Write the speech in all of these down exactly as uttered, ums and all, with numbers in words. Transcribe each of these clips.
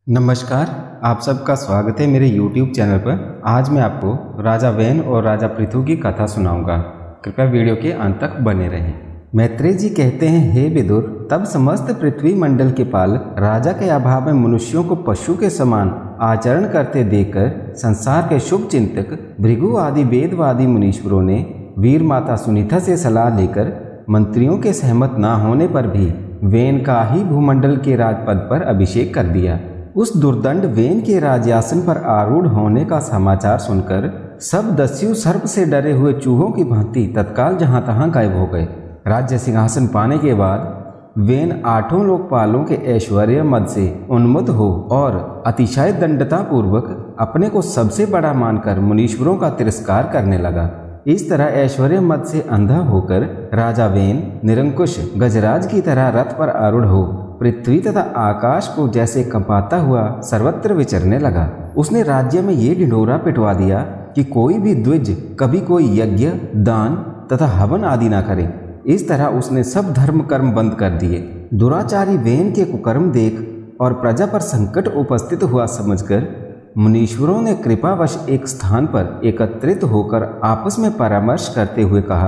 नमस्कार, आप सबका स्वागत है मेरे YouTube चैनल पर। आज मैं आपको राजा वेन और राजा पृथु की कथा सुनाऊंगा। कृपया वीडियो के अंत तक बने रहें। मैत्रेय जी कहते हैं, हे विदुर, तब समस्त पृथ्वी मंडल के पाल राजा के अभाव में मनुष्यों को पशु के समान आचरण करते देखकर संसार के शुभ चिंतक भृगु आदि वेदवादी मुनीश्वरों ने वीर माता सुनीता से सलाह लेकर मंत्रियों के सहमत न होने पर भी वेन का ही भूमंडल के राजपद पर अभिषेक कर दिया। उस दुर्दंड वेन के राजासन पर आरूढ़ होने का समाचार सुनकर सब दस्यु सर्प से डरे हुए चूहों की भांति तत्काल जहां तहां गायब हो गए। राज्य सिंहासन पाने के बाद वेन आठों लोकपालों के ऐश्वर्य मद से उन्मत्त हो और अतिशय दंडता पूर्वक अपने को सबसे बड़ा मानकर मुनीश्वरों का तिरस्कार करने लगा। इस तरह ऐश्वर्य मद से अंधा होकर राजा वेन निरंकुश गजराज की तरह रथ पर आरूढ़ हो पृथ्वी तथा आकाश को जैसे कंपाता हुआ सर्वत्र विचरने लगा। उसने राज्य में ये ढिंढोरा पिटवा दिया कि कोई भी द्विज कभी कोई यज्ञ, दान तथा हवन आदि ना करे। इस तरह उसने सब धर्म कर्म बंद कर दिए। दुराचारी वेन के कुकर्म देख और प्रजा पर संकट उपस्थित हुआ समझकर मुनीश्वरों ने कृपावश एक स्थान पर एकत्रित होकर आपस में परामर्श करते हुए कहा,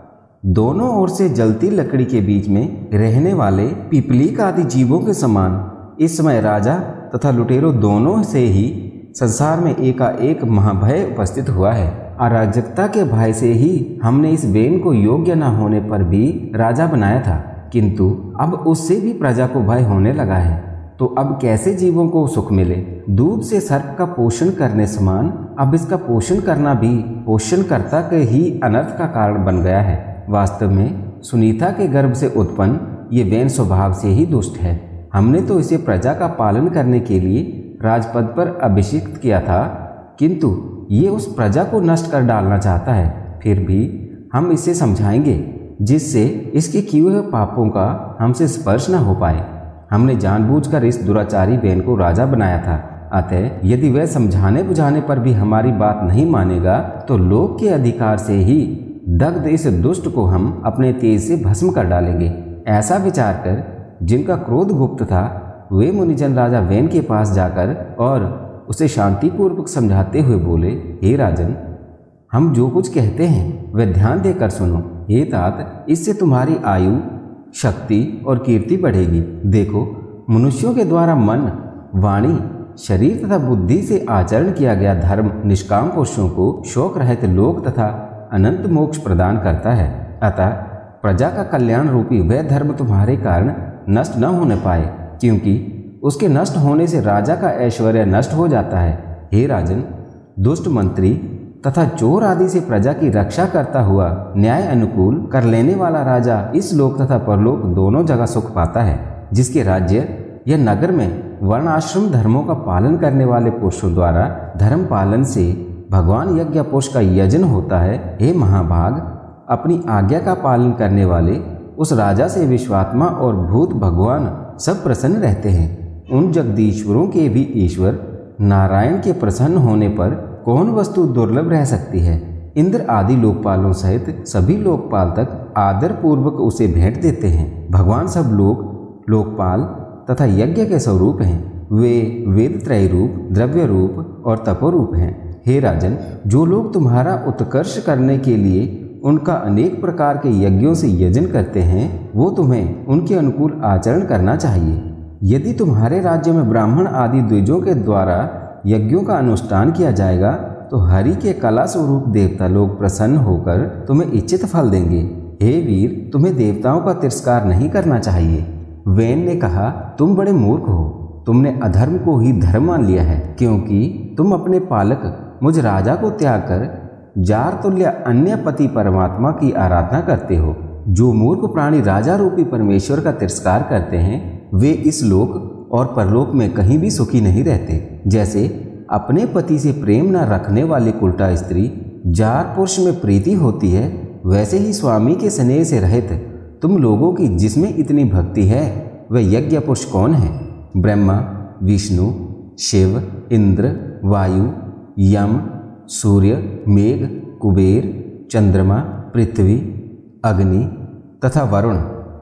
दोनों ओर से जलती लकड़ी के बीच में रहने वाले पिपलीक आदि जीवों के समान इस समय राजा तथा लुटेरों दोनों से ही संसार में एकाएक महाभय उपस्थित हुआ है। अराजकता के भय से ही हमने इस वेन को योग्य न होने पर भी राजा बनाया था, किंतु अब उससे भी प्रजा को भय होने लगा है। तो अब कैसे जीवों को सुख मिले? दूध से सर्प का पोषण करने समान अब इसका पोषण करना भी पोषणकर्ता के ही अनर्थ का कारण बन गया है। वास्तव में सुनीता के गर्भ से उत्पन्न ये वेन स्वभाव से ही दुष्ट है। हमने तो इसे प्रजा का पालन करने के लिए राजपद पर अभिषिक्त किया था, किंतु ये उस प्रजा को नष्ट कर डालना चाहता है। फिर भी हम इसे समझाएंगे जिससे इसके किए हुए पापों का हमसे स्पर्श न हो पाए। हमने जानबूझकर इस दुराचारी वेन को राजा बनाया था, अतः यदि वह समझाने बुझाने पर भी हमारी बात नहीं मानेगा तो लोक के अधिकार से ही दग्ध इस दुष्ट को हम अपने तेज से भस्म कर डालेंगे। ऐसा विचार कर जिनका क्रोध गुप्त था वे मुनिजन राजा वेन के पास जाकर और उसे शांतिपूर्वक समझाते हुए बोले, हे राजन, हम जो कुछ कहते हैं वह ध्यान देकर सुनो। हे तात, इससे तुम्हारी आयु, शक्ति और कीर्ति बढ़ेगी। देखो, मनुष्यों के द्वारा मन, वाणी, शरीर तथा बुद्धि से आचरण किया गया धर्म निष्काम पुरुषों को शोक रहित लोक तथा अनंत मोक्ष प्रदान करता है। अतः प्रजा का कल्याण रूपी वह धर्म तुम्हारे कारण नष्ट न होने पाए, क्योंकि उसके नष्ट होने से राजा का ऐश्वर्य नष्ट हो जाता है। हे राजन, दुष्ट मंत्री तथा चोर आदि से प्रजा की रक्षा करता हुआ न्याय अनुकूल कर लेने वाला राजा इस लोक तथा परलोक दोनों जगह सुख पाता है। जिसके राज्य या नगर में वर्ण आश्रम धर्मों का पालन करने वाले पुरुषों द्वारा धर्म पालन से भगवान यज्ञ पुरुष का यजन होता है, हे महाभाग, अपनी आज्ञा का पालन करने वाले उस राजा से विश्वात्मा और भूत भगवान सब प्रसन्न रहते हैं। उन जगदीश्वरों के भी ईश्वर नारायण के प्रसन्न होने पर कौन वस्तु दुर्लभ रह सकती है? इंद्र आदि लोकपालों सहित सभी लोकपाल तक आदर पूर्वक उसे भेंट देते हैं। भगवान सब लोक, लोकपाल तथा यज्ञ के स्वरूप हैं। वे वेद त्रय रूप, द्रव्य रूप और तपोरूप हैं। हे राजन, जो लोग तुम्हारा उत्कर्ष करने के लिए उनका अनेक प्रकार के यज्ञों से यजन करते हैं, वो तुम्हें उनके अनुकूल आचरण करना चाहिए। यदि तुम्हारे राज्य में ब्राह्मण आदि द्विजों के द्वारा यज्ञों का अनुष्ठान किया जाएगा तो हरि के कला स्वरूप देवता लोग प्रसन्न होकर तुम्हें इच्छित फल देंगे। हे वीर, तुम्हें देवताओं का तिरस्कार नहीं करना चाहिए। वेन ने कहा, तुम बड़े मूर्ख हो। तुमने अधर्म को ही धर्म मान लिया है, क्योंकि तुम अपने पालक मुझ राजा को त्याग कर जार तुल्य अन्य पति परमात्मा की आराधना करते हो। जो मूर्ख प्राणी राजा रूपी परमेश्वर का तिरस्कार करते हैं वे इस लोक और परलोक में कहीं भी सुखी नहीं रहते। जैसे अपने पति से प्रेम न रखने वाली कुलटा स्त्री जार पुरुष में प्रीति होती है, वैसे ही स्वामी के स्नेह से रहित तुम लोगों की जिसमें इतनी भक्ति है वह यज्ञ पुरुष कौन है? ब्रह्मा, विष्णु, शिव, इंद्र, वायु, यम, सूर्य, मेघ, कुबेर, चंद्रमा, पृथ्वी, अग्नि तथा वरुण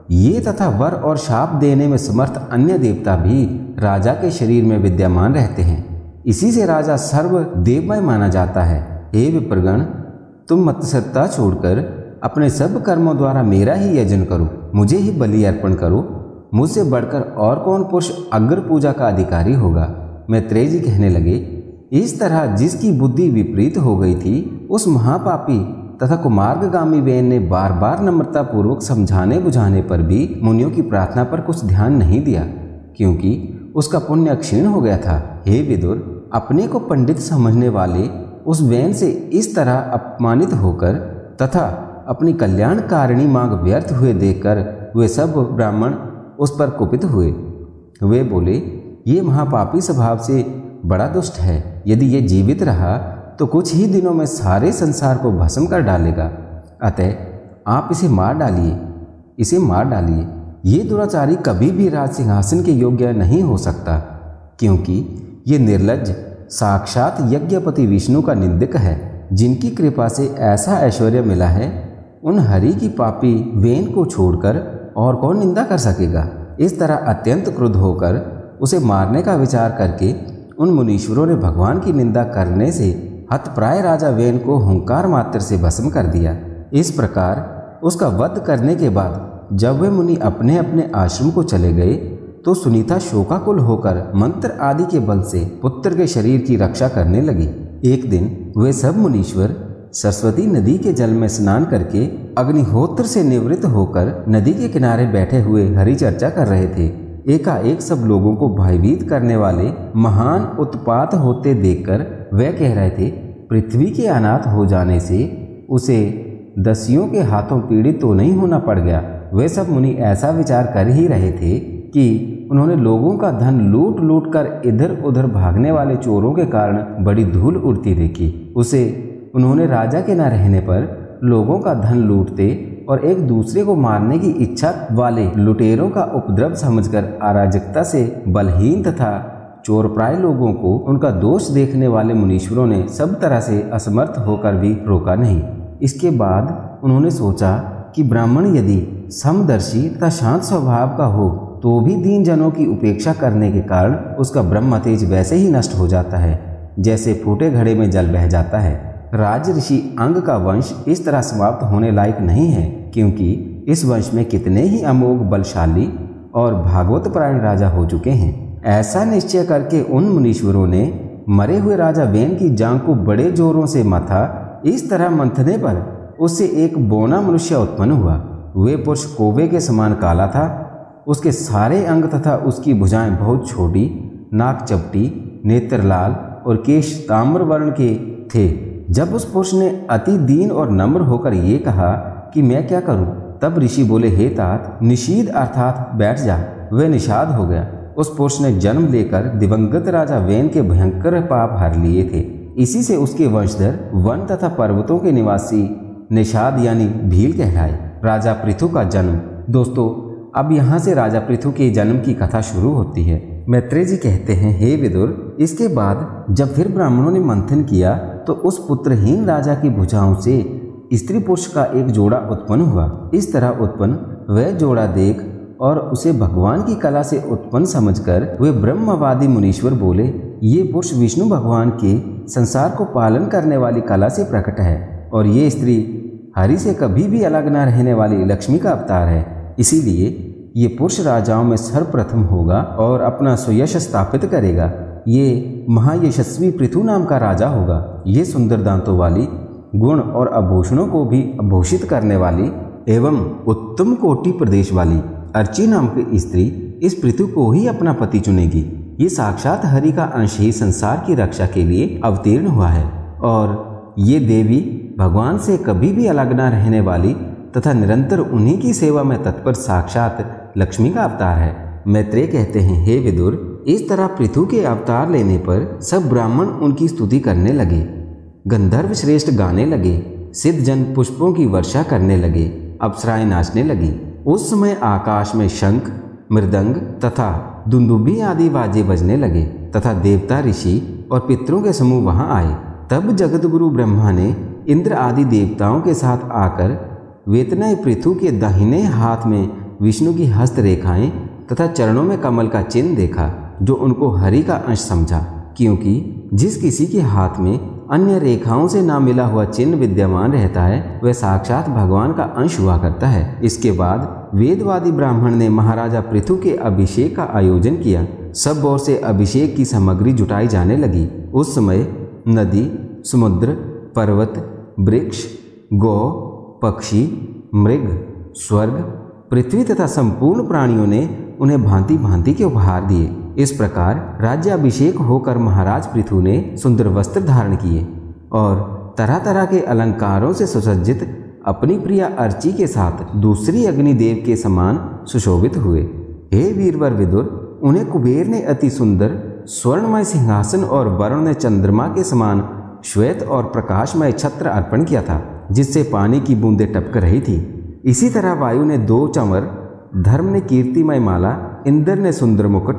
ये तथा वर और शाप देने में समर्थ अन्य देवता भी राजा के शरीर में विद्यमान रहते हैं। इसी से राजा सर्व देवमय माना जाता है। हे विप्रगण, तुम मत्सरता छोड़कर अपने सब कर्मों द्वारा मेरा ही यजन करो, मुझे ही बलि अर्पण करो। मुझसे बढ़कर और कौन पुरुष अग्र पूजा का अधिकारी होगा। मैत्रेय जी कहने लगे, इस तरह जिसकी बुद्धि विपरीत हो गई थी, उस महापापी तथा कुमार्गगामी वेन ने बार बार नम्रता पूर्वक समझाने बुझाने पर भी मुनियों की प्रार्थना पर कुछ ध्यान नहीं दिया, क्योंकि उसका पुण्य क्षीण हो गया था। हे विदुर, अपने को पंडित समझने वाले उस वेन से इस तरह अपमानित होकर तथा अपनी कल्याणकारिणी मांग व्यर्थ हुए देखकर वे सब ब्राह्मण उस पर कुपित हुए। वे बोले, ये महापापी स्वभाव से बड़ा दुष्ट है। यदि ये जीवित रहा तो कुछ ही दिनों में सारे संसार को भस्म कर डालेगा। अतः आप इसे मार डालिए, इसे मार डालिए। ये दुराचारी कभी भी राज सिंहासन के योग्य नहीं हो सकता, क्योंकि ये निर्लज्ज साक्षात यज्ञपति विष्णु का निंदक है, जिनकी कृपा से ऐसा ऐश्वर्य मिला है। उन हरि की पापी वेन को छोड़कर और कौन निंदा कर सकेगा। इस तरह अत्यंत क्रुद्ध होकर उसे मारने का विचार करके उन मुनीश्वरों ने भगवान की निंदा करने से हतप्राय राजा वेन को हुंकार मात्र से भस्म कर दिया। इस प्रकार उसका वध करने के बाद जब वे मुनि अपने अपने आश्रम को चले गए, तो सुनीता शोकाकुल होकर मंत्र आदि के बल से पुत्र के शरीर की रक्षा करने लगी। एक दिन वे सब मुनीश्वर सरस्वती नदी के जल में स्नान करके अग्निहोत्र से निवृत्त होकर नदी के किनारे बैठे हुए हरि चर्चा कर रहे थे। एकाएक सब लोगों को भयभीत करने वाले महान उत्पात होते देखकर वे कह रहे थे, पृथ्वी के अनाथ हो जाने से उसे दस्युओं के हाथों पीड़ित तो नहीं होना पड़ गया। वे सब मुनि ऐसा विचार कर ही रहे थे कि उन्होंने लोगों का धन लूट लूट कर इधर उधर भागने वाले चोरों के कारण बड़ी धूल उड़ती देखी। उसे उन्होंने राजा के न रहने पर लोगों का धन लूटते और एक दूसरे को मारने की इच्छा वाले लुटेरों का उपद्रव समझकर अराजकता से बलहीन तथा चोरप्राय लोगों को उनका दोष देखने वाले मुनीश्वरों ने सब तरह से असमर्थ होकर भी रोका नहीं। इसके बाद उन्होंने सोचा कि ब्राह्मण यदि समदर्शी तथा शांत स्वभाव का हो तो भी दीन जनों की उपेक्षा करने के कारण उसका ब्रह्म तेज वैसे ही नष्ट हो जाता है जैसे फूटे घड़े में जल बह जाता है। राज ऋषि अंग का वंश इस तरह समाप्त होने लायक नहीं है, क्योंकि इस वंश में कितने ही अमोघ बलशाली और भागवत परायण राजा हो चुके हैं। ऐसा निश्चय करके उन मुनीश्वरों ने मरे हुए राजा वेन की जांघ को बड़े जोरों से मथा। इस तरह मंथने पर उससे एक बौना मनुष्य उत्पन्न हुआ। वे पुरुष कोवे के समान काला था। उसके सारे अंग तथा उसकी भुजाएं बहुत छोटी, नाक चपटी, नेत्र लाल और केश ताम्र वर्ण के थे। जब उस पुरुष ने अति दीन और नम्र होकर ये कहा कि मैं क्या करूं, तब ऋषि बोले, हे तात, निषीद अर्थात बैठ जा। वह निषाद हो गया। उस पुरुष ने जन्म लेकर दिवंगत राजा वेन के भयंकर पाप हर लिए थे। इसी से उसके वंशधर वन तथा पर्वतों के निवासी निषाद यानी भील कहलाए। राजा पृथु का जन्म। दोस्तों, अब यहाँ से राजा पृथु के जन्म की कथा शुरू होती है। मैत्रेय जी कहते हैं, हे विदुर, इसके बाद जब फिर ब्राह्मणों ने मंथन किया तो उस पुत्रहीन राजा की भुजाओं से स्त्री पुरुष का एक जोड़ा उत्पन्न हुआ। इस तरह उत्पन्न वह जोड़ा देख और उसे भगवान की कला से उत्पन्न समझकर वे ब्रह्मवादी मुनीश्वर बोले, ये पुरुष विष्णु भगवान के संसार को पालन करने वाली कला से प्रकट है और ये स्त्री हरि से कभी भी अलग न रहने वाली लक्ष्मी का अवतार है। इसीलिए ये पुरुष राजाओं में सर्वप्रथम होगा और अपना सुयश स्थापित करेगा। ये महायशस्वी पृथु नाम का राजा होगा। ये सुंदर दांतों वाली, गुण और आभूषणों को भी आभूषित करने वाली एवं उत्तम कोटि प्रदेश वाली अर्ची नाम की स्त्री इस पृथु को ही अपना पति चुनेगी। ये साक्षात हरि का अंश ही संसार की रक्षा के लिए अवतीर्ण हुआ है और ये देवी भगवान से कभी भी अलग न रहने वाली तथा निरंतर उन्हीं की सेवा में तत्पर साक्षात लक्ष्मी का अवतार है। मैत्रेय कहते हैं, हे विदुर, इस तरह पृथु के अवतार लेने पर सब ब्राह्मण उनकी स्तुति करने लगे, गंधर्व श्रेष्ठ गाने लगे, सिद्ध जन पुष्पों की वर्षा करने लगे, अप्सराएं नाचने लगी। उस समय आकाश में शंख, मृदंग तथा दुंदुभी आदि बाजे बजने लगे तथा देवता, ऋषि और पितरों के समूह वहां आए। तब जगतगुरु ब्रह्मा ने इंद्र आदि देवताओं के साथ आकर वेतनय पृथु के दाहिने हाथ में विष्णु की हस्त रेखाएं तथा चरणों में कमल का चिन्ह देखा, जो उनको हरि का अंश समझा, क्योंकि जिस किसी के हाथ में अन्य रेखाओं से ना मिला हुआ चिन्ह विद्यमान रहता है वह साक्षात भगवान का अंश हुआ करता है। इसके बाद वेदवादी ब्राह्मण ने महाराजा पृथु के अभिषेक का आयोजन किया। सब ओर से अभिषेक की सामग्री जुटाई जाने लगी। उस समय नदी, समुद्र, पर्वत, वृक्ष, गौ, पक्षी, मृग, स्वर्ग, पृथ्वी तथा संपूर्ण प्राणियों ने उन्हें भांति भांति के उपहार दिए। इस प्रकार राज्याभिषेक होकर महाराज पृथु ने सुंदर वस्त्र धारण किए और तरह तरह के अलंकारों से सुसज्जित अपनी प्रिया अर्ची के साथ दूसरी अग्निदेव के समान सुशोभित हुए। हे वीरवर विदुर, उन्हें कुबेर ने अति सुंदर स्वर्णमय सिंहासन और वरुण ने चंद्रमा के समान श्वेत और प्रकाशमय छत्र अर्पण किया था, जिससे पानी की बूंदें टपक रही थी। इसी तरह वायु ने दो चंवर, धर्म ने कीर्तिमय माला, इंद्र ने सुंदर मुकुट,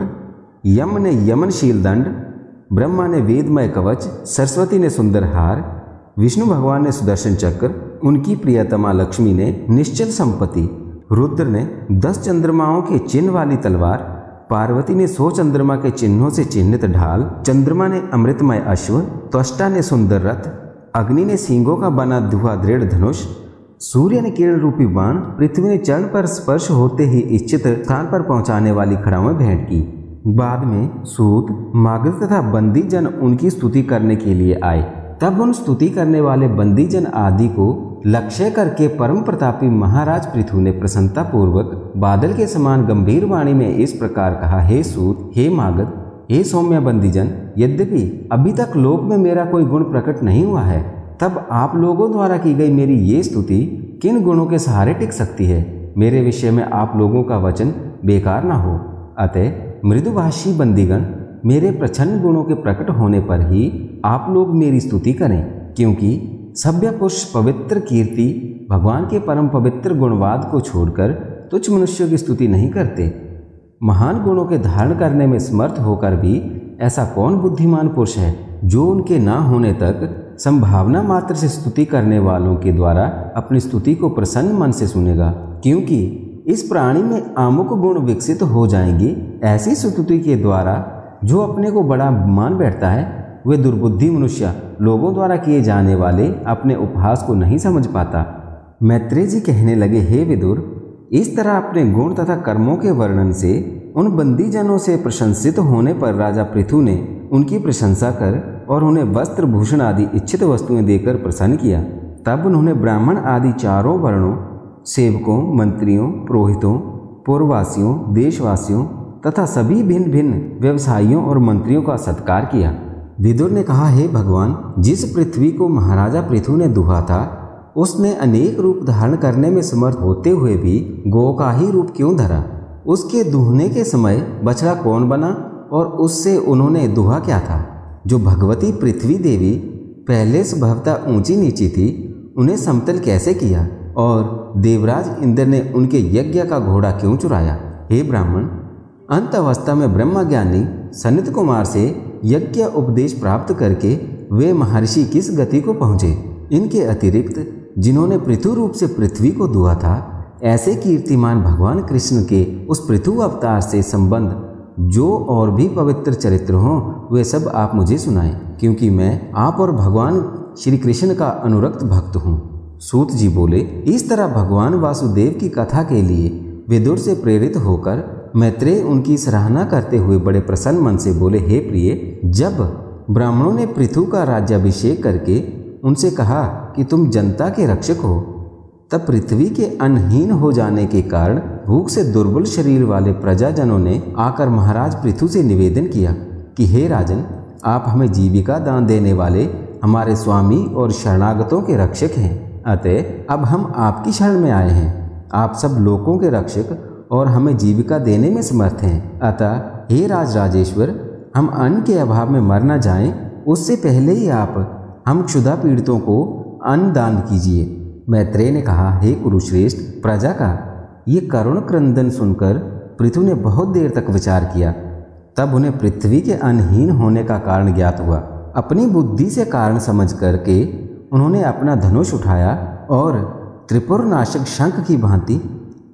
यम ने यमनशील दंड, ब्रह्मा ने वेदमय कवच, सरस्वती ने सुंदर हार, विष्णु भगवान ने सुदर्शन चक्र, उनकी प्रियतमा लक्ष्मी ने निश्चल संपत्ति, रुद्र ने दस चंद्रमाओं के चिन्ह वाली तलवार, पार्वती ने सौ चंद्रमा के चिन्हों से चिन्हित ढाल, चंद्रमा ने अमृतमय अश्व, त्वष्टा ने सुंदर रथ, अग्नि ने सींगों का बना धुआ दृढ़ धनुष, सूर्य ने किरण रूपी बाण, पृथ्वी ने चरण पर स्पर्श होते ही इच्छित स्थान पर पहुंचाने वाली खड़ावें भेंट की। बाद में सूत, मागध तथा बंदी जन उनकी स्तुति करने के लिए आए। तब उन स्तुति करने वाले बंदी जन आदि को लक्ष्य करके परम प्रतापी महाराज पृथु ने प्रसन्नता पूर्वक बादल के समान गंभीर वाणी में इस प्रकार कहा, हे सूत, हे मागध, हे सौम्य बंदीजन, यद्यपि अभी तक लोक में मेरा कोई गुण प्रकट नहीं हुआ है, तब आप लोगों द्वारा की गई मेरी ये स्तुति किन गुणों के सहारे टिक सकती है। मेरे विषय में आप लोगों का वचन बेकार न हो। अतः मृदुभाषी बंदीगण, मेरे प्रच्छन्न गुणों के प्रकट होने पर ही आप लोग मेरी स्तुति करें, क्योंकि सभ्य पुरुष पवित्र कीर्ति भगवान के परम पवित्र गुणवाद को छोड़कर तुच्छ मनुष्यों की स्तुति नहीं करते। महान गुणों के धारण करने में समर्थ होकर भी ऐसा कौन बुद्धिमान पुरुष है जो उनके ना होने तक संभावना मात्र से स्तुति करने वालों के द्वारा अपनी स्तुति को प्रसन्न मन से सुनेगा, क्योंकि इस प्राणी में आमुक गुण विकसित हो जाएंगे। ऐसी स्तुति के द्वारा जो अपने को बड़ा मान बैठता है, वे दुर्बुद्धि मनुष्य लोगों द्वारा किए जाने वाले अपने उपहास को नहीं समझ पाता। मैत्रेय जी कहने लगे, हे विदुर, इस तरह अपने गुण तथा कर्मों के वर्णन से उन बंदी जनों से प्रशंसित होने पर राजा पृथु ने उनकी प्रशंसा कर और उन्हें वस्त्र भूषण आदि इच्छित वस्तुएं देकर प्रसन्न किया। तब उन्होंने ब्राह्मण आदि चारों वर्णों, सेवकों, मंत्रियों, पुरोहितों, पूर्ववासियों, देशवासियों तथा सभी भिन्न भिन्न व्यवसायियों और मंत्रियों का सत्कार किया। विदुर ने कहा, हे भगवान, जिस पृथ्वी को महाराजा पृथु ने दुहा था, उसने अनेक रूप धारण करने में समर्थ होते हुए भी गौ का ही रूप क्यों धरा? उसके दुहने के समय बछड़ा कौन बना और उससे उन्होंने दुहा क्या था? जो भगवती पृथ्वी देवी पहले स्वभावतः ऊंची नीची थी, उन्हें समतल कैसे किया? और देवराज इंद्र ने उनके यज्ञ का घोड़ा क्यों चुराया? हे ब्राह्मण, अंत अवस्था में ब्रह्मज्ञानी सनत कुमार से यज्ञ उपदेश प्राप्त करके वे महर्षि किस गति को पहुँचे? इनके अतिरिक्त जिन्होंने पृथु रूप से पृथ्वी को दुहा था, ऐसे कीर्तिमान भगवान कृष्ण के उस पृथु अवतार से संबंध जो और भी पवित्र चरित्र हों, वे सब आप मुझे सुनाएं, क्योंकि मैं आप और भगवान श्री कृष्ण का अनुरक्त भक्त हूँ। सूत जी बोले, इस तरह भगवान वासुदेव की कथा के लिए विदुर से प्रेरित होकर मैत्रेय उनकी सराहना करते हुए बड़े प्रसन्न मन से बोले, हे प्रिय, जब ब्राह्मणों ने पृथु का राज्याभिषेक करके उनसे कहा कि तुम जनता के रक्षक हो, तब पृथ्वी के अन्नहीन हो जाने के कारण भूख से दुर्बल शरीर वाले प्रजाजनों ने आकर महाराज पृथु से निवेदन किया कि हे राजन, आप हमें जीविका दान देने वाले हमारे स्वामी और शरणागतों के रक्षक हैं। अतः अब हम आपकी शरण में आए हैं। आप सब लोगों के रक्षक और हमें जीविका देने में समर्थ हैं। अतः हे राज राजेश्वर, हम अन्न के अभाव में मर न जाएं, उससे पहले ही आप हम क्षुधा पीड़ितों को अन्न दान कीजिए। मैत्रेय ने कहा, हे कुरुश्रेष्ठ प्रजा का ये करुण क्रंदन सुनकर पृथु ने बहुत देर तक विचार किया। तब उन्हें पृथ्वी के अनहीन होने का कारण ज्ञात हुआ। अपनी बुद्धि से कारण समझ करके उन्होंने अपना धनुष उठाया और त्रिपुर नाशक शंख की भांति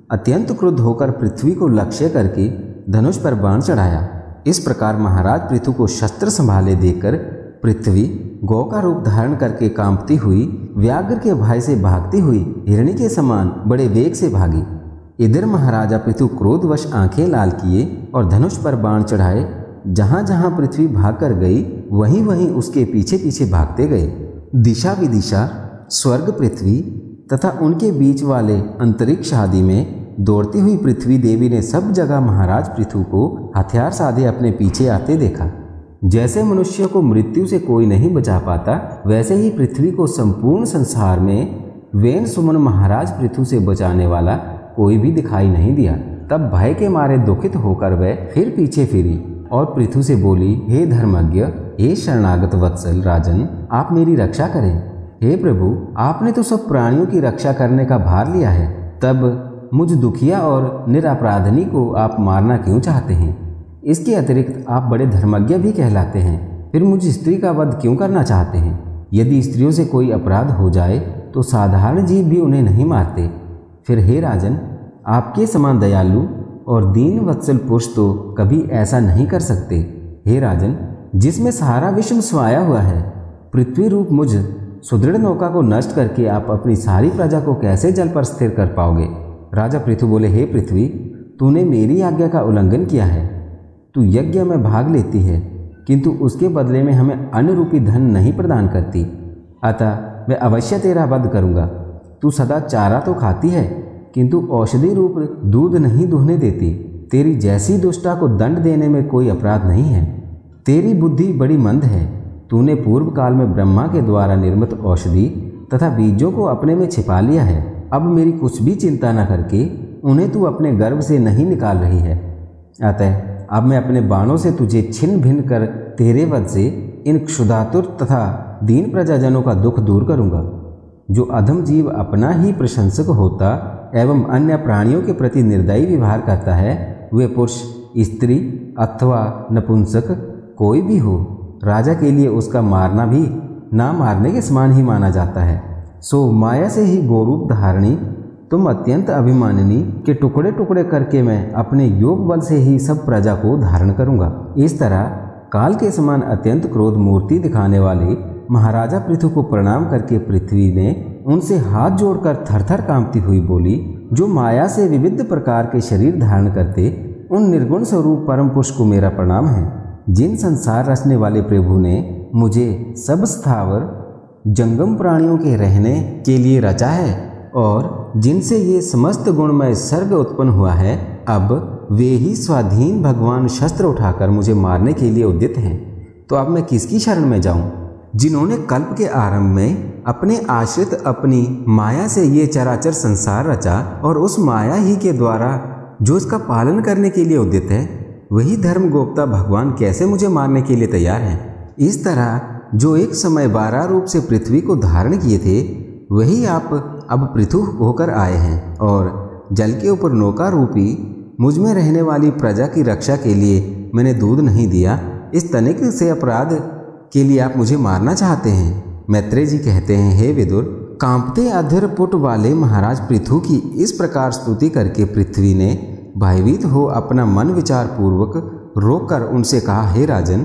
अत्यंत क्रुद्ध होकर पृथ्वी को लक्ष्य करके धनुष पर बाण चढ़ाया। इस प्रकार महाराज पृथु को शस्त्र संभाले देखकर पृथ्वी गौ का रूप धारण करके कांपती हुई व्याघ्र के भय से भागती हुई हिरणी के समान बड़े वेग से भागी। इधर महाराजा पृथु क्रोधवश आंखें लाल किए और धनुष पर बाण चढ़ाए। जहां जहां पृथ्वी भागकर गई वहीं वहीं उसके पीछे पीछे भागते गए। दिशा विदिशा, स्वर्ग, पृथ्वी तथा उनके बीच वाले अंतरिक्ष आदि में दौड़ती हुई पृथ्वी देवी ने सब जगह महाराज पृथु को हथियार साधे अपने पीछे आते देखा। जैसे मनुष्य को मृत्यु से कोई नहीं बचा पाता, वैसे ही पृथ्वी को संपूर्ण संसार में वेन सुमन महाराज पृथु से बचाने वाला कोई भी दिखाई नहीं दिया। तब भय के मारे दुखित होकर वह फिर पीछे फिरी और पृथु से बोली, हे धर्मज्ञ, हे शरणागत वत्सल राजन, आप मेरी रक्षा करें। हे प्रभु, आपने तो सब प्राणियों की रक्षा करने का भार लिया है, तब मुझ दुखिया और निरपराधनी को आप मारना क्यों चाहते हैं? इसके अतिरिक्त आप बड़े धर्मज्ञ भी कहलाते हैं, फिर मुझ स्त्री का वध क्यों करना चाहते हैं? यदि स्त्रियों से कोई अपराध हो जाए तो साधारण जीव भी उन्हें नहीं मारते। फिर हे राजन, आपके समान दयालु और दीन वत्सल पुरुष तो कभी ऐसा नहीं कर सकते। हे राजन, जिसमें सारा विश्व समाया हुआ है, पृथ्वी रूप मुझ सुदृढ़ नौका को नष्ट करके आप अपनी सारी प्रजा को कैसे जल पर स्थिर कर पाओगे? राजा पृथु बोले, हे पृथ्वी, तूने मेरी आज्ञा का उल्लंघन किया है। तू यज्ञ में भाग लेती है, किंतु उसके बदले में हमें अन्न रूपी धन नहीं प्रदान करती, अतः मैं अवश्य तेरा वध करूँगा। तू सदा चारा तो खाती है, किंतु औषधि रूप दूध नहीं दुहने देती। तेरी जैसी दुष्टा को दंड देने में कोई अपराध नहीं है। तेरी बुद्धि बड़ी मंद है। तूने पूर्व काल में ब्रह्मा के द्वारा निर्मित औषधि तथा बीजों को अपने में छिपा लिया है। अब मेरी कुछ भी चिंता न करके उन्हें तू अपने गर्भ से नहीं निकाल रही है। अतः अब मैं अपने बाणों से तुझे छिन्न भिन्न कर तेरे वध से इन क्षुधातुर तथा दीन प्रजाजनों का दुख दूर करूँगा। जो अधम जीव अपना ही प्रशंसक होता एवं अन्य प्राणियों के प्रति निर्दयी व्यवहार करता है, वे पुरुष, स्त्री अथवा नपुंसक कोई भी हो, राजा के लिए उसका मारना भी ना मारने के समान ही माना जाता है। सो माया से ही गोरूप धारणी तुम अत्यंत अभिमानिनी के टुकड़े टुकड़े करके मैं अपने योग बल से ही सब प्रजा को धारण करूंगा। इस तरह काल के समान अत्यंत क्रोध मूर्ति दिखाने वाले महाराजा पृथु को प्रणाम करके पृथ्वी ने उनसे हाथ जोड़कर थरथर कांपती हुई बोली, जो माया से विविध प्रकार के शरीर धारण करते उन निर्गुण स्वरूप परम पुरुष को मेरा प्रणाम है। जिन संसार रचने वाले प्रभु ने मुझे सब स्थावर जंगम प्राणियों के रहने के लिए रचा है और जिनसे ये समस्त गुणमय सर्ग उत्पन्न हुआ है, अब वे ही स्वाधीन भगवान शस्त्र उठाकर मुझे मारने के लिए उद्यत हैं। तो अब मैं किसकी शरण में जाऊं? जिन्होंने कल्प के आरंभ में अपने आश्रित अपनी माया से ये चराचर संसार रचा और उस माया ही के द्वारा जो इसका पालन करने के लिए उद्यत है, वही धर्मगोप्ता भगवान कैसे मुझे मारने के लिए तैयार हैं? इस तरह जो एक समय बारह रूप से पृथ्वी को धारण किए थे, वही आप अब पृथु होकर आए हैं और जल के ऊपर नौका रूपी मुझ में रहने वाली प्रजा की रक्षा के लिए मैंने दूध नहीं दिया। इस तनिक से अपराध के लिए आप मुझे मारना चाहते हैं। मैत्रेय जी कहते हैं, हे विदुर, कांपते अधर पुट वाले महाराज पृथु की इस प्रकार स्तुति करके पृथ्वी ने भयभीत हो अपना मन विचार पूर्वक रोककर उनसे कहा, हे राजन,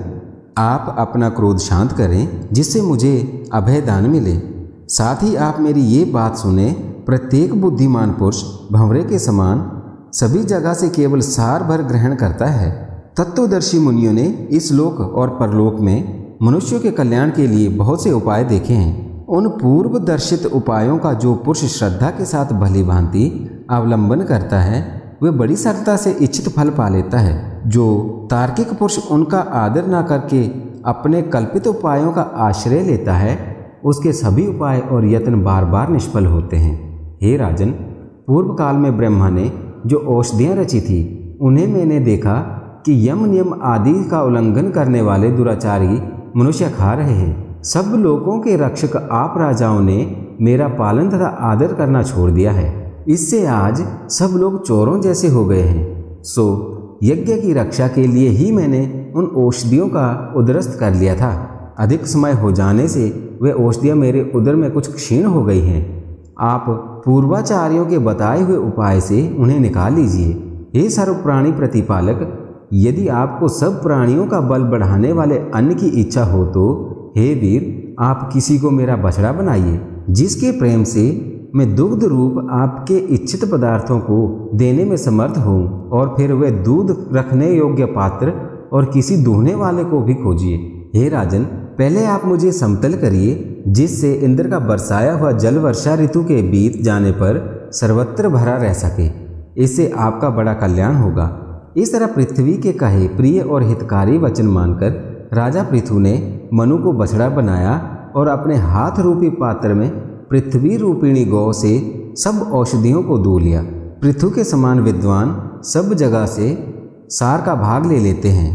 आप अपना क्रोध शांत करें जिससे मुझे अभय दान मिले। साथ ही आप मेरी ये बात सुने, प्रत्येक बुद्धिमान पुरुष भंवरे के समान सभी जगह से केवल सार भर ग्रहण करता है। तत्वदर्शी मुनियों ने इस लोक और परलोक में मनुष्यों के कल्याण के लिए बहुत से उपाय देखे हैं। उन पूर्व दर्शित उपायों का जो पुरुष श्रद्धा के साथ भली भांति अवलंबन करता है, वह बड़ी सरलता से इच्छित फल पा लेता है। जो तार्किक पुरुष उनका आदर न करके अपने कल्पित उपायों का आश्रय लेता है, उसके सभी उपाय और यत्न बार बार निष्फल होते हैं। हे राजन, पूर्व काल में ब्रह्मा ने जो औषधियाँ रची थी, उन्हें मैंने देखा कि यम नियम आदि का उल्लंघन करने वाले दुराचारी मनुष्य खा रहे हैं। सब लोगों के रक्षक आप राजाओं ने मेरा पालन तथा आदर करना छोड़ दिया है। इससे आज सब लोग चोरों जैसे हो गए हैं। सो यज्ञ की रक्षा के लिए ही मैंने उन औषधियों का उदरस्त कर लिया था। अधिक समय हो जाने से वे औषधियाँ मेरे उदर में कुछ क्षीण हो गई हैं। आप पूर्वाचार्यों के बताए हुए उपाय से उन्हें निकाल लीजिए। हे सर्व प्राणी प्रतिपालक, यदि आपको सब प्राणियों का बल बढ़ाने वाले अन्न की इच्छा हो तो हे वीर, आप किसी को मेरा बछड़ा बनाइए, जिसके प्रेम से मैं दुग्ध रूप आपके इच्छित पदार्थों को देने में समर्थ हूँ। और फिर वह दूध रखने योग्य पात्र और किसी दूहने वाले को भी खोजिए। हे राजन, पहले आप मुझे समतल करिए, जिससे इंद्र का बरसाया हुआ जल वर्षा ऋतु के बीत जाने पर सर्वत्र भरा रह सके। इससे आपका बड़ा कल्याण होगा। इस तरह पृथ्वी के कहे प्रिय और हितकारी वचन मानकर राजा पृथु ने मनु को बछड़ा बनाया और अपने हाथ रूपी पात्र में पृथ्वी रूपिणी गौ से सब औषधियों को दो लिया। पृथु के समान विद्वान सब जगह से सार का भाग ले लेते हैं।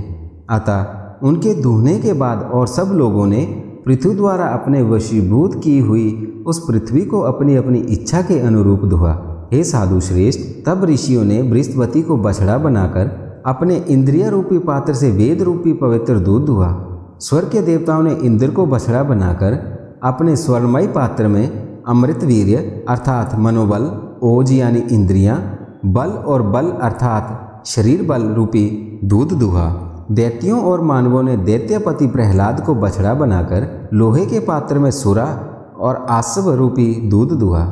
अतः उनके दूहने के बाद और सब लोगों ने पृथु द्वारा अपने वशीभूत की हुई उस पृथ्वी को अपनी अपनी इच्छा के अनुरूप दुहा। हे साधु श्रेष्ठ, तब ऋषियों ने बृहस्पति को बछड़ा बनाकर अपने इंद्रिय रूपी पात्र से वेद रूपी पवित्र दूध दुहा। स्वर्ग के देवताओं ने इंद्र को बछड़ा बनाकर अपने स्वर्णमय पात्र में अमृत वीर्य अर्थात मनोबल, ओज यानी इंद्रियां, बल और बल अर्थात शरीर बल रूपी दूध दुहा। दैत्यों और मानवों ने दैत्यपति प्रहलाद को बछड़ा बनाकर लोहे के पात्र में सुरा और आसव रूपी दूध दुहा।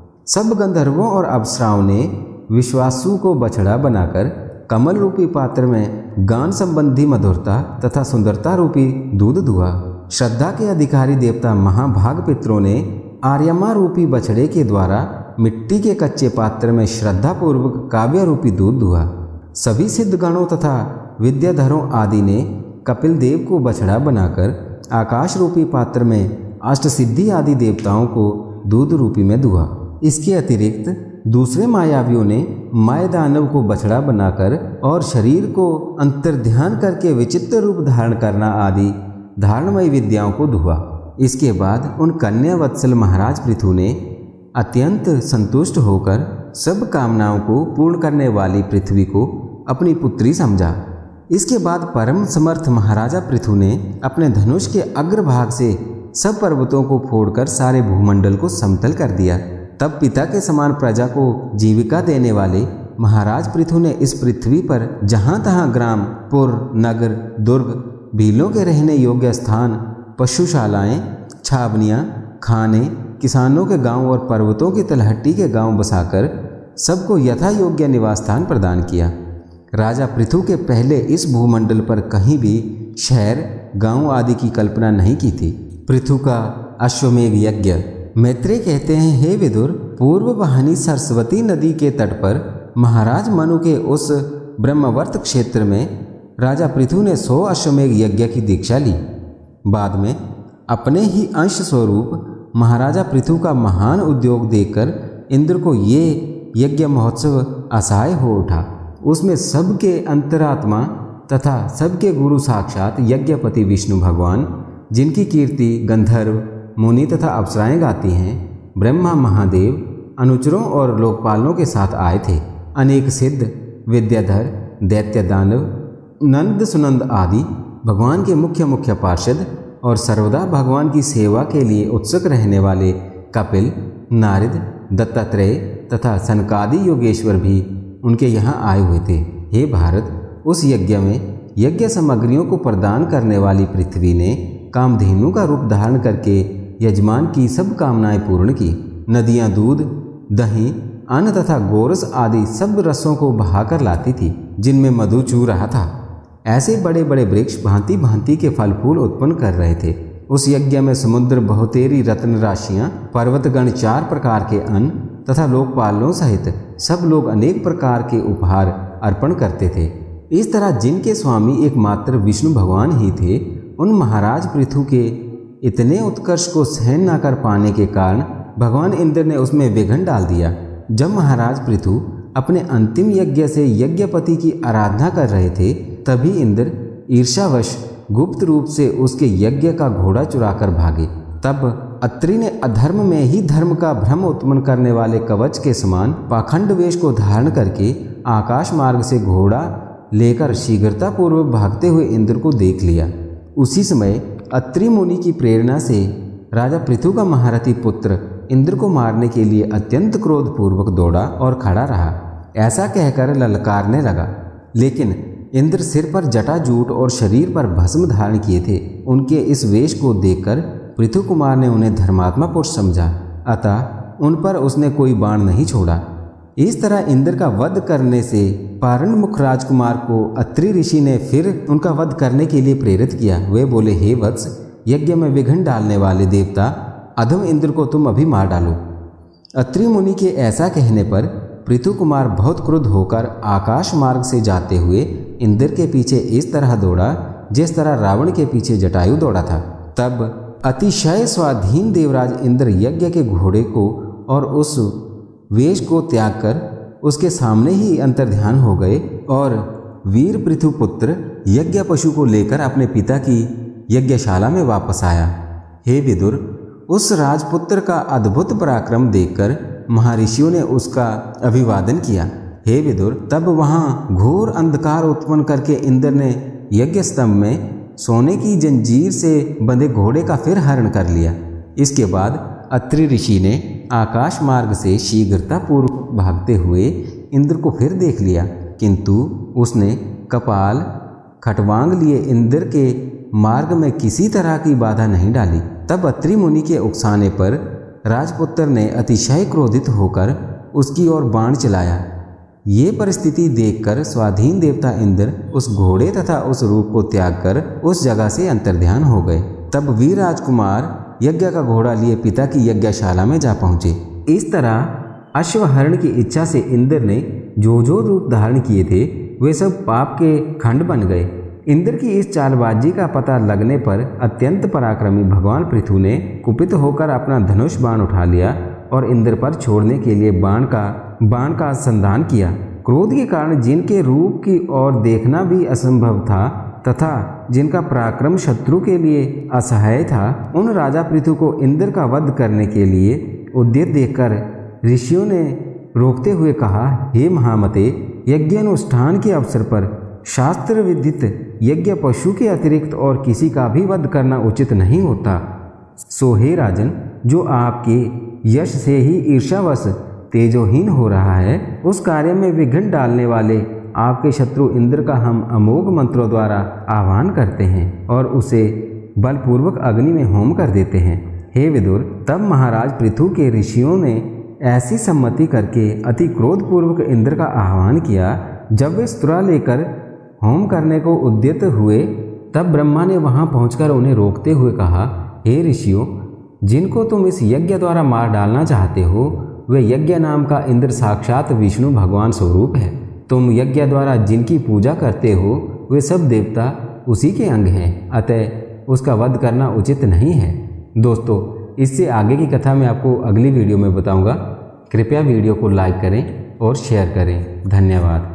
सब गंधर्वों और अप्सराओं ने विश्वासु को बछड़ा बनाकर कमल रूपी पात्र में गान संबंधी मधुरता तथा सुंदरता रूपी दूध दुहा। श्रद्धा के अधिकारी देवता महाभाग पितरों ने आर्यमा रूपी बछड़े के द्वारा मिट्टी के कच्चे पात्र में श्रद्धा पूर्वक काव्य रूपी दूध दुहा। सभी सिद्ध गणों तथा विद्याधरों आदि ने कपिल देव को बछड़ा बनाकर आकाश रूपी पात्र में अष्टसिद्धि आदि देवताओं को दूध रूपी में दुहा। इसके अतिरिक्त दूसरे मायावियों ने माय दानव को बछड़ा बनाकर और शरीर को अंतर्ध्यान करके विचित्र रूप धारण करना आदि धारणमय विद्याओं को दुहा। इसके बाद उन कन्या वत्सल महाराज पृथु ने अत्यंत संतुष्ट होकर सब कामनाओं को पूर्ण करने वाली पृथ्वी को अपनी पुत्री समझा। इसके बाद परम समर्थ महाराजा पृथु ने अपने धनुष के अग्रभाग से सब पर्वतों को फोड़कर सारे भूमंडल को समतल कर दिया। तब पिता के समान प्रजा को जीविका देने वाले महाराज पृथु ने इस पृथ्वी पर जहाँ तहाँ ग्राम, पुर, नगर, दुर्ग, भीलों के रहने योग्य स्थान, पशुशालाएं, छावनियाँ, खाने, किसानों के गांव और पर्वतों की तलहटी के गांव बसाकर सबको यथा योग्य निवास स्थान प्रदान किया। राजा पृथु के पहले इस भूमंडल पर कहीं भी शहर, गांव आदि की कल्पना नहीं की थी। पृथु का अश्वमेघ यज्ञ। मैत्रेय कहते हैं, हे विदुर, पूर्व वाहिनी सरस्वती नदी के तट पर महाराज मनु के उस ब्रह्मवर्त क्षेत्र में राजा पृथु ने सौ अश्वमेघ यज्ञ की दीक्षा ली। बाद में अपने ही अंश स्वरूप महाराजा पृथु का महान उद्योग देखकर इंद्र को ये यज्ञ महोत्सव असहाय हो उठा। उसमें सबके अंतरात्मा तथा सबके गुरु साक्षात यज्ञपति विष्णु भगवान, जिनकी कीर्ति गंधर्व, मुनि तथा अप्सराएं गाती हैं, ब्रह्मा, महादेव, अनुचरों और लोकपालों के साथ आए थे। अनेक सिद्ध, विद्याधर, दैत्य, दानव, नंद सुनंद आदि भगवान के मुख्य मुख्य पार्षद और सर्वदा भगवान की सेवा के लिए उत्सुक रहने वाले कपिल, नारद, दत्तात्रेय तथा सनकादि योगेश्वर भी उनके यहाँ आए हुए थे। हे भारत, उस यज्ञ में यज्ञ सामग्रियों को प्रदान करने वाली पृथ्वी ने कामधेनु का रूप धारण करके यजमान की सब कामनाएं पूर्ण की। नदियां दूध, दही, अन्न तथा गोरस आदि सब रसों को बहाकर लाती थी, जिनमें मधु चू रहा था। ऐसे बड़े बड़े वृक्ष भांति भांति के फल फूल उत्पन्न कर रहे थे। उस यज्ञ में समुद्र बहुतेरी रत्न राशियां, पर्वतगण, चार प्रकार के अन्न तथा लोकपालों सहित सब लोग अनेक प्रकार के उपहार अर्पण करते थे। इस तरह जिनके स्वामी एकमात्र विष्णु भगवान ही थे, उन महाराज पृथु के इतने उत्कर्ष को सहन न कर पाने के कारण भगवान इंद्र ने उसमें विघ्न डाल दिया। जब महाराज पृथु अपने अंतिम यज्ञ से यज्ञपति की आराधना कर रहे थे, तभी इंद्र ईर्ष्यावश गुप्त रूप से उसके यज्ञ का घोड़ा चुराकर भागे। तब अत्रि ने अधर्म में ही धर्म का भ्रम उत्पन्न करने वाले कवच के समान पाखंड वेश को धारण करके आकाश मार्ग से घोड़ा लेकर शीघ्रता पूर्वक भागते हुए इंद्र को देख लिया। उसी समय अत्रि मुनि की प्रेरणा से राजा पृथु का महारथी पुत्र इंद्र को मारने के लिए अत्यंत क्रोधपूर्वक दौड़ा और खड़ा रहा। ऐसा कहकर ललकारने लगा, लेकिन इंद्र सिर पर जटाजूट और शरीर पर भस्म धारण किए थे। उनके इस वेश को देखकर पृथु कुमार ने उन्हें धर्मात्मा पुरुष समझा, अतः उन पर उसने कोई बाण नहीं छोड़ा। इस तरह इंद्र का वध करने से पारणमुख राजकुमार को अत्रि ऋषि ने फिर उनका वध करने के लिए प्रेरित किया। वे बोले, हे वत्स, यज्ञ में विघ्न डालने वाले देवता अधम इंद्र को तुम अभी मार डालो। अत्रि मुनि के ऐसा कहने पर पृथु कुमार बहुत क्रुद्ध होकर आकाश मार्ग से जाते हुए इंद्र के पीछे इस तरह दौड़ा जिस तरह रावण के पीछे जटायु दौड़ा था। तब अतिशय स्वाधीन देवराज इंद्र यज्ञ के घोड़े को और उस वेश को त्याग कर उसके सामने ही अंतर्ध्यान हो गए और वीर पृथुपुत्र यज्ञ पशु को लेकर अपने पिता की यज्ञशाला में वापस आया। हे विदुर, उस राजपुत्र का अद्भुत पराक्रम देखकर महर्षियों ने उसका अभिवादन किया। हे विदुर, तब वहाँ घोर अंधकार उत्पन्न करके इंद्र ने यज्ञ स्तंभ में सोने की जंजीर से बंधे घोड़े का फिर हरण कर लिया। इसके बाद अत्रि ऋषि ने आकाश मार्ग से शीघ्रतापूर्वक भागते हुए इंद्र को फिर देख लिया, किंतु उसने कपाल खटवांग लिए इंद्र के मार्ग में किसी तरह की बाधा नहीं डाली। तब अत्रि मुनि के उकसाने पर राजपुत्र ने अतिशय क्रोधित होकर उसकी ओर बाण चलाया। ये परिस्थिति देखकर स्वाधीन देवता इंद्र उस घोड़े तथा उस रूप को त्याग कर उस जगह से अंतर्ध्यान हो गए। तब वीर राजकुमार यज्ञ का घोड़ा लिए पिता की यज्ञशाला में जा पहुंचे। इस तरह अश्वहरण की इच्छा से इंद्र ने जो जो रूप धारण किए थे वे सब पाप के खंड बन गए। इंद्र की इस चालबाजी का पता लगने पर अत्यंत पराक्रमी भगवान पृथु ने कुपित होकर अपना धनुष बाण उठा लिया और इंद्र पर छोड़ने के लिए बाण का बाण का संधान किया। क्रोध के कारण जिनके रूप की ओर देखना भी असंभव था तथा जिनका पराक्रम शत्रु के लिए असहाय था, उन राजा पृथु को इंद्र का वध करने के लिए उद्यत देखकर ऋषियों ने रोकते हुए कहा, हे महामते, यज्ञ अनुष्ठान के अवसर पर शास्त्र विदित यज्ञ पशु के अतिरिक्त और किसी का भी वध करना उचित नहीं होता। सो हे राजन, जो आपके यश से ही ईर्ष्यावश तेजोहीन हो रहा है, उस कार्य में विघ्न डालने वाले आपके शत्रु इंद्र का हम अमोघ मंत्रों द्वारा आह्वान करते हैं और उसे बलपूर्वक अग्नि में होम कर देते हैं। हे विदुर, तब महाराज पृथु के ऋषियों ने ऐसी सम्मति करके अति क्रोधपूर्वक इंद्र का आह्वान किया। जब वे स्त्रा लेकर होम करने को उद्यत हुए, तब ब्रह्मा ने वहां पहुंचकर उन्हें रोकते हुए कहा, हे ऋषियों, जिनको तुम इस यज्ञ द्वारा मार डालना चाहते हो, वे यज्ञ नाम का इंद्र साक्षात विष्णु भगवान स्वरूप है। तुम यज्ञ द्वारा जिनकी पूजा करते हो वे सब देवता उसी के अंग हैं, अतः उसका वध करना उचित नहीं है। दोस्तों, इससे आगे की कथा मैं आपको अगली वीडियो में बताऊंगा। कृपया वीडियो को लाइक करें और शेयर करें। धन्यवाद।